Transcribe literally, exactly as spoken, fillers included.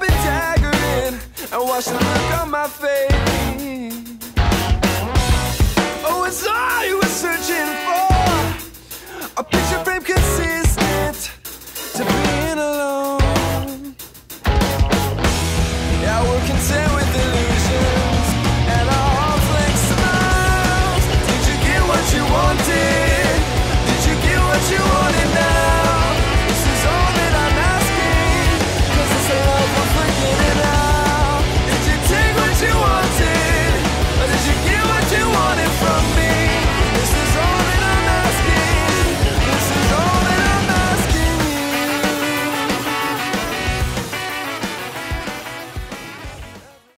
and dagger in and watch the look on my face. Oh, it's all you were searching for, a picture frame consistent to being alone.